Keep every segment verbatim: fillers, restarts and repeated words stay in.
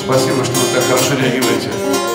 Спасибо, что вы так хорошо реагируете.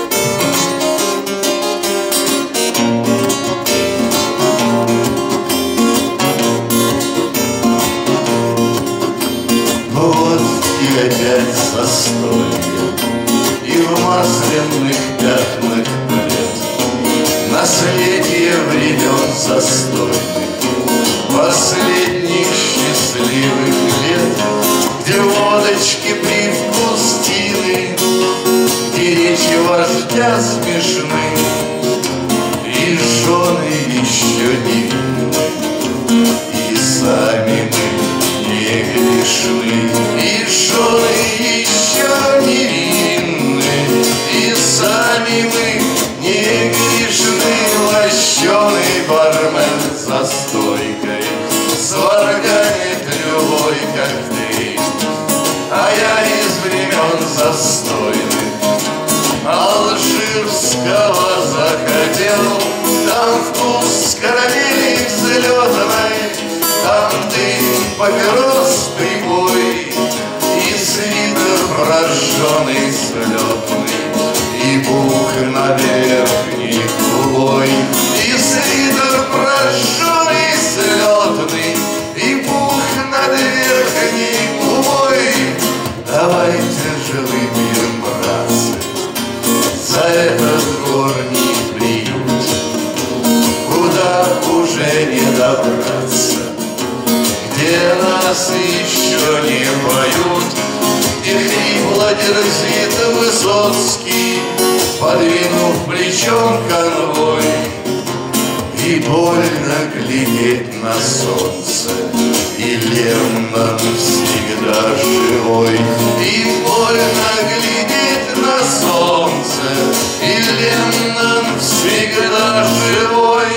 Вот и опять застолье, и в масляных пятнах плед наследие времен застойных, последних счастливых лет, где водочки привкус тины, где речи вождя смешны, и жены еще невинны, и сами мы не грешны, и жены еще невинны, и сами мы не грешны. Лощеный бармен за стойкой сварганит любой коктейль, а я из времен застойных алжирского захотел. Там вкус карамели взлетной, там дым папирос прибой, и свитер прожженный слетный, и бух на верхней губой, и свитер прожженный слетный, и бух над верхней губой. Давайте же выпьем, братцы, за этот горний приют, куда уже не добраться, где нас еще не поют, где хрипло дерзит Высоцкий, подвинув плечом конвой. И больно глядеть на солнце, и Лермонтов всегда живой. И больно глядеть на солнце, и Лермонтов всегда живой.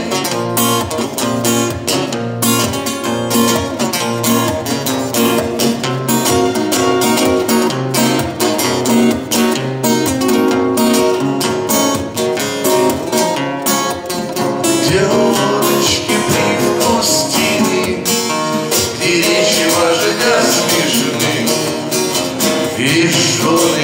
Девочки привкус тины, где речи вождя смешны, и жены